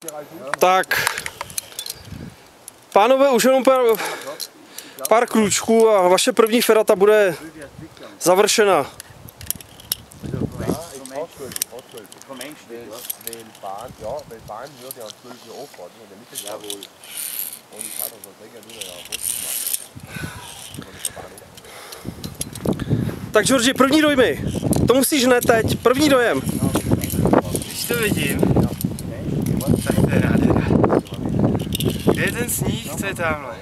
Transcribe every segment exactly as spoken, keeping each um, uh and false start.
Tak, pánové, už jenom pár, pár krůčků a vaše první ferata bude završena. Tak Georgi, první dojmy. To musíš hned teď. První dojem. Když to vidím, tak to je nádhera. Kde je ten sníh, co je tamhle?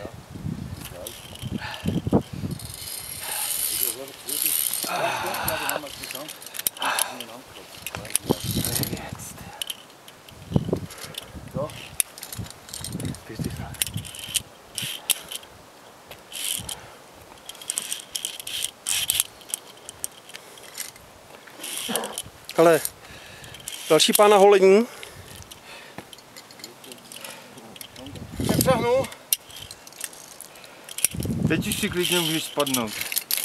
Ale další pán na holení. Přehnu. Teď už si klidně můžeš spadnout.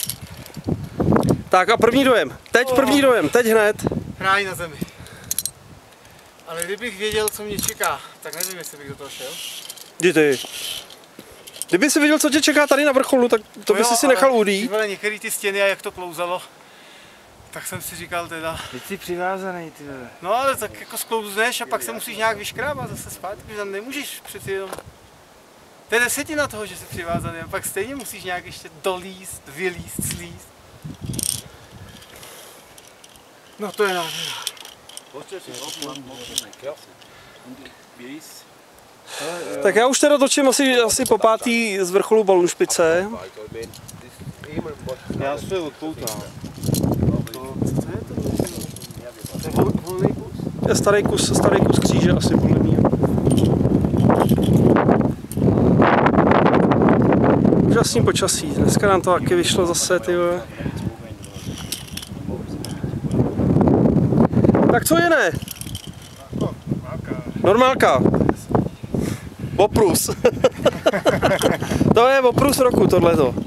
Tak a první dojem. Teď první dojem, teď hned. Ráj na zemi. Ale kdybych věděl, co mě čeká, tak nevím, jestli bych do toho šel. Jdi ty. Kdyby si viděl, co tě čeká tady na vrcholu, tak to by no jo, si si nechal udít. Tyhle některé ty stěny a jak to klouzalo, tak jsem si říkal teda... Teď jsi přivázaný, ty vole. No ale tak jako sklouzneš a pak se musíš nějak vyškrábat zase zpátky, že tam nemůžeš přeci jenom... To je desetina toho, že jsi přivázaný a pak stejně musíš nějak ještě dolíst, vylíst, slíst. No to je nádhera. Tak já už teda točím asi, asi po pátý z vrcholu Balunšpice. Já se odpoutám. Co je to? Volný kus? Je starý kus, starý kus kříže asi podle mě. Úžasný počasí, dneska nám to taky vyšlo zase, ty vole. Tak co je ne? Normálka. Oprus. To je oprus roku tohleto.